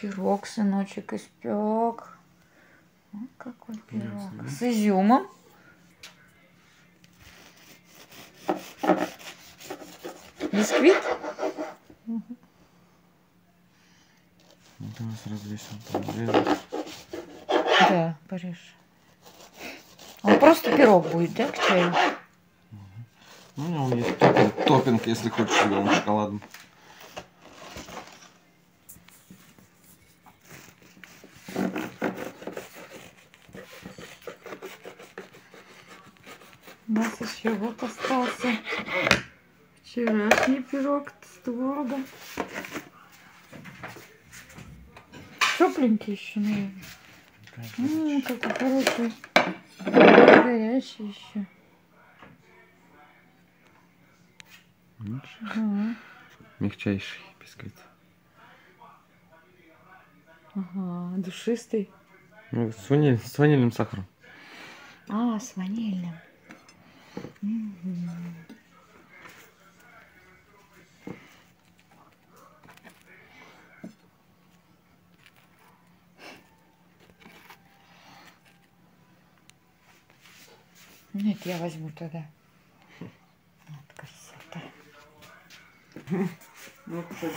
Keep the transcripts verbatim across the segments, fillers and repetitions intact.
Пирог сыночек испек. Вот какой пирог. С изюмом. Бисквит. Угу. Вот у нас развесим. Да, порежь. Он просто пирог будет, да, к чаю? Угу. Ну, у него есть топпинг, топпинг, если хочешь, белым шоколадом. У нас еще вот остался вчерашний пирог с творогом. Тепленький еще, наверное. Ммм, какой хороший. Горячий еще. Ага. Мягчайший бисквит. Ага, душистый. Ну, с, ваниль, с ванильным сахаром. А, с ванильным. Угу. Нет, я возьму тогда. Вот красота. Ну, кстати.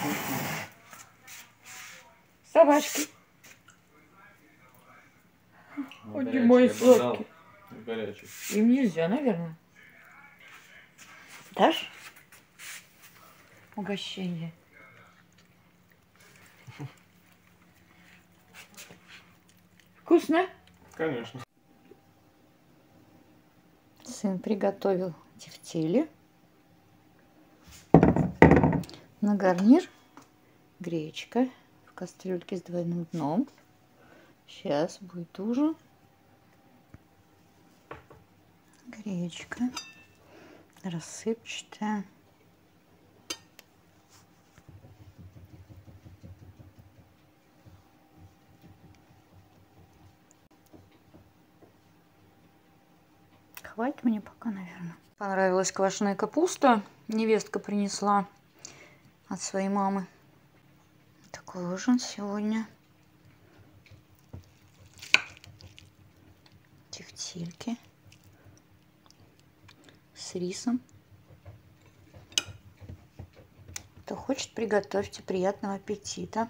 Собачки. Ну, Ой, мой сладкий. Горячий. Им нельзя, наверное. Дашь? Угощение. Вкусно? Конечно. Сын приготовил тефтели. На гарнир гречка в кастрюльке с двойным дном. Сейчас будет ужин. Гречка рассыпчатая. Хватит мне пока, наверное. Понравилась квашеная капуста. Невестка принесла от своей мамы. Такой ужин сегодня. Тефтельки с рисом. Кто хочет, приготовьте. Приятного аппетита.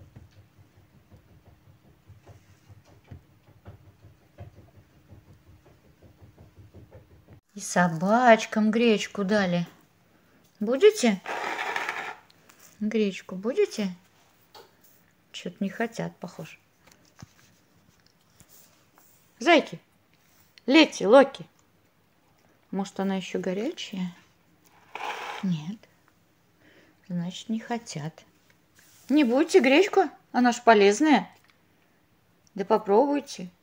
И собачкам гречку дали. Будете? Гречку будете? Что-то не хотят, похоже. Зайки, Лети, Локи. Может, она еще горячая? Нет. Значит, не хотят. Не будете гречку? Она ж полезная. Да попробуйте.